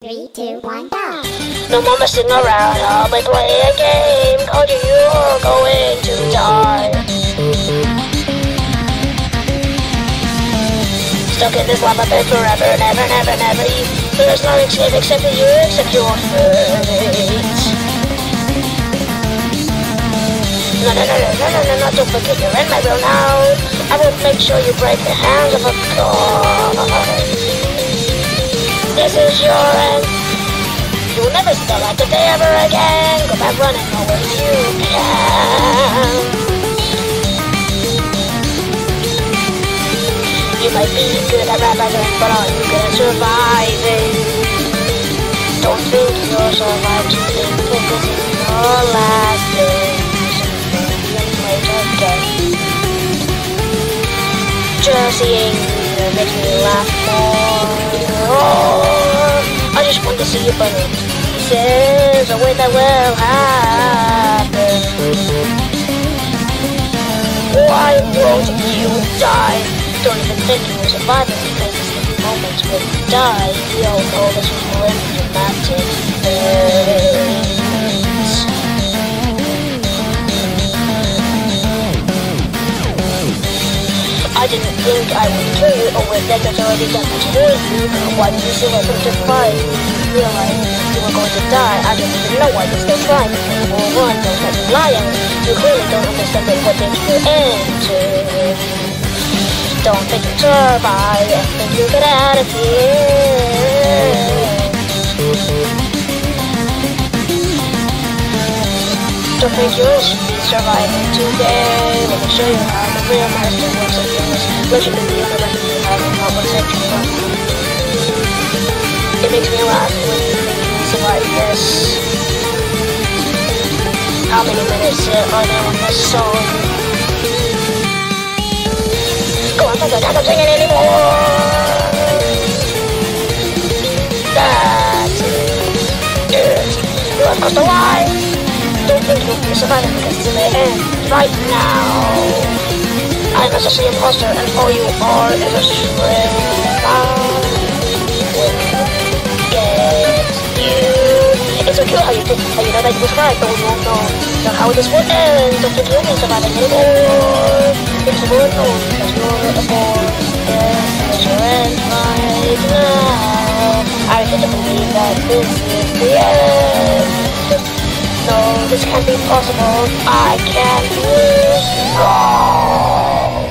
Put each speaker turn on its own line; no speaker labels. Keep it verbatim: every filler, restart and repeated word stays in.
Three, two, one, go!
No more messing around, I'll be playing a game called You're Going to Die. Stuck in this lava pit forever, never, never, never. You, there's no escape except that you accept your fate. No, no, no, no, no, no, no, no, don't forget you're in my will now. I will make sure you break the hands of a god. This is your end. You'll never see the light of day ever again. Go back running always you can. You might be good at rap battling, but are you good at surviving? Don't think you'll survive, just think that this is your last day. Just seeing you makes me laugh more. I just want to see you burn into pieces, a way that will happen. Why won't you die? Don't even think you will survive it, because these moments will die. We all know this was really dramatic things. I didn't think I would kill you, oh wait, that was already done to you. Why did you still have to fight? You realized you were going to die. I didn't even know why you're still trying. You were one, don't have me lying. You clearly don't understand what things you into. Don't think you survive, and think you get out of here. Don't think you'll be surviving today. Let me show you how the real master works at things. Let you believe the record you have and how what's actually from. It makes me laugh when you think you can survive this. How many minutes are there on this song? Go on, fuck it, I'm not singing anymore. That's it. You have crossed the line. Don't think you'll be surviving because it's in the end right now. I'm a social imposter and all you are is a shrimp. I will get you. It's so cute how you think, how you know that you was right, but we won't know, know how this will end. Don't think you'll be surviving anymore. It's a good news because you're a boy. Yes, it's your end right now. I refuse to believe that this is the end. No, this can't be possible. I can't lose. Oh.